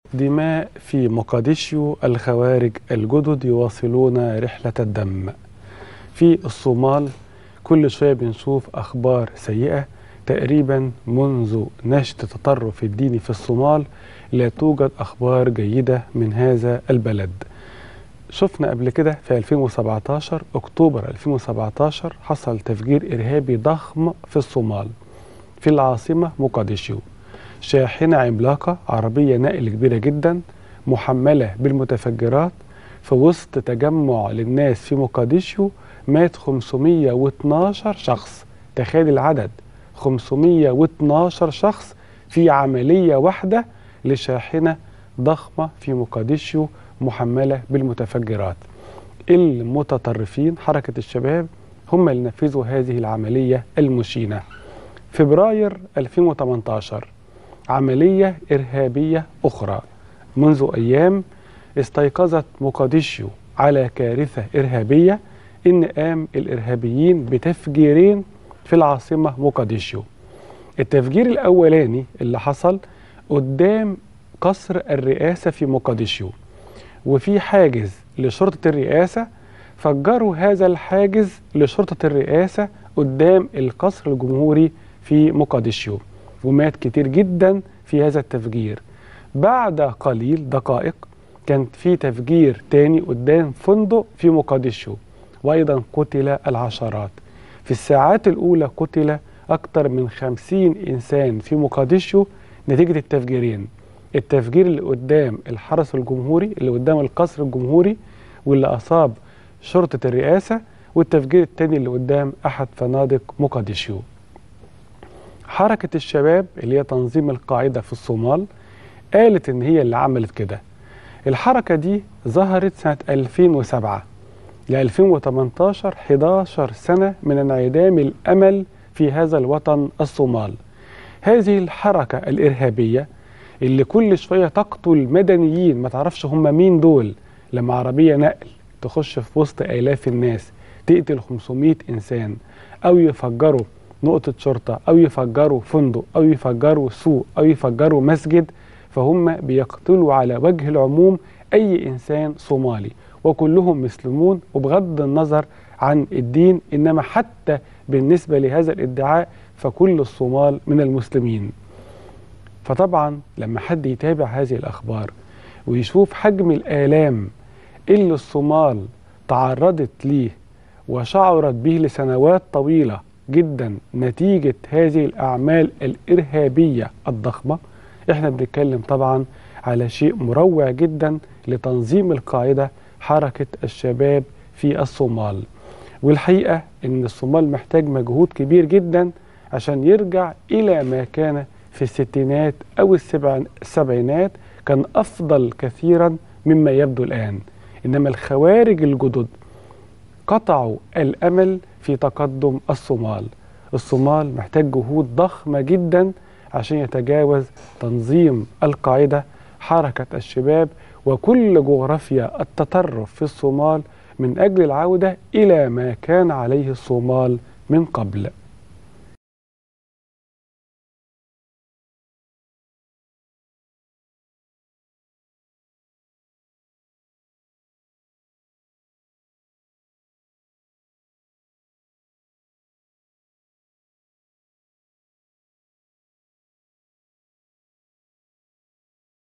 دماء في مقديشيو، الخوارج الجدد يواصلون رحلة الدم. في الصومال كل شوية بنشوف أخبار سيئة. تقريبا منذ نشط التطرف الديني في الصومال لا توجد أخبار جيدة من هذا البلد. شفنا قبل كده في 2017 أكتوبر 2017 حصل تفجير إرهابي ضخم في الصومال في العاصمة مقديشيو. شاحنة عملاقة عربية نقل كبيرة جدا محملة بالمتفجرات في وسط تجمع للناس في مقديشيو مات 512 شخص. تخيل العدد، 512 شخص في عملية واحدة لشاحنة ضخمة في مقديشيو محملة بالمتفجرات. المتطرفين حركة الشباب هم اللي نفذوا هذه العملية المشينة. فبراير 2018 عملية إرهابية أخرى. منذ أيام استيقظت مقديشيو على كارثة إرهابية، إن قام الإرهابيين بتفجيرين في العاصمة مقديشيو. التفجير الأولاني اللي حصل قدام قصر الرئاسة في مقديشيو، وفي حاجز لشرطة الرئاسة، فجروا هذا الحاجز لشرطة الرئاسة قدام القصر الجمهوري في مقديشيو، ومات كتير جدا في هذا التفجير. بعد قليل دقائق كان في تفجير تاني قدام فندق في مقديشيو، وأيضا قتل العشرات. في الساعات الأولى قتل أكثر من 50 إنسان في مقديشيو نتيجة التفجيرين. التفجير اللي قدام الحرس الجمهوري، اللي قدام القصر الجمهوري، واللي أصاب شرطة الرئاسة، والتفجير التاني اللي قدام أحد فنادق مقديشيو. حركة الشباب اللي هي تنظيم القاعدة في الصومال قالت إن هي اللي عملت كده. الحركة دي ظهرت سنة 2007 ل 2018، 11 سنة من انعدام الأمل في هذا الوطن الصومال. هذه الحركة الإرهابية اللي كل شوية تقتل مدنيين ما تعرفش هم مين دول، لما عربية نقل تخش في وسط آلاف الناس تقتل 500 إنسان، أو يفجروا نقطة شرطة، أو يفجروا فندق، أو يفجروا سوق، أو يفجروا مسجد، فهم بيقتلوا على وجه العموم أي إنسان صومالي، وكلهم مسلمون وبغض النظر عن الدين. إنما حتى بالنسبة لهذا الادعاء فكل الصومال من المسلمين. فطبعا لما حد يتابع هذه الأخبار ويشوف حجم الآلام اللي الصومال تعرضت ليه وشعرت به لسنوات طويلة جدا نتيجة هذه الأعمال الإرهابية الضخمة، احنا بنتكلم طبعا على شيء مروع جدا لتنظيم القاعدة حركة الشباب في الصومال. والحقيقة ان الصومال محتاج مجهود كبير جدا عشان يرجع إلى ما كان في الستينات أو السبعينات، كان أفضل كثيرا مما يبدو الآن. إنما الخوارج الجدد قطعوا الأمل في تقدم الصومال. الصومال محتاج جهود ضخمة جدا عشان يتجاوز تنظيم القاعدة حركة الشباب وكل جغرافيا التطرف في الصومال من أجل العودة إلى ما كان عليه الصومال من قبل.